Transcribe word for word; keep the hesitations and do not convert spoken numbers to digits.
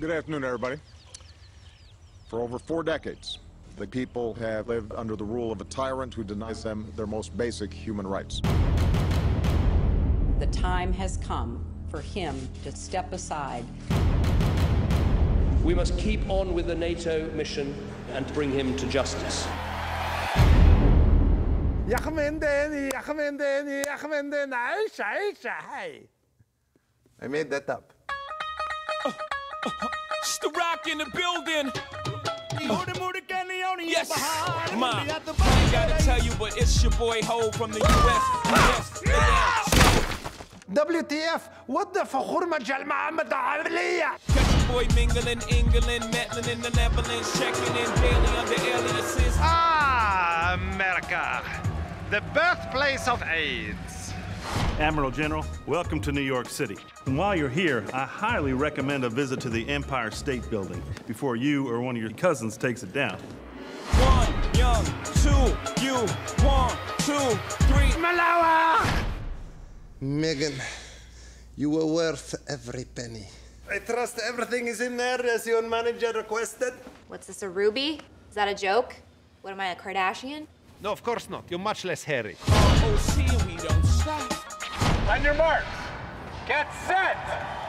Good afternoon, everybody. For over four decades, the people have lived under the rule of a tyrant who denies them their most basic human rights. The time has come for him to step aside. We must keep on with the NATO mission and bring him to justice. I made that up. It's the Rock in the building. Yes, Ma. I ain't gotta tell you, but it's your boy Ho from the U S. Yes, W T F? What the فخور مجال محمد عملية? catch your boy mingling, England, meddling in the Netherlands, checking in daily under aliases. Ah, America, the birthplace of AIDS. Admiral General, welcome to New York City. And while you're here, I highly recommend a visit to the Empire State Building before you or one of your cousins takes it down. One, young, two, you, one, two, three. Malawa! Megan, you were worth every penny. I trust everything is in there as your manager requested. What's this, a ruby? Is that a joke? What am I, a Kardashian? No, of course not. You're much less hairy. Oh, see, we don't stop. On your marks. Get set.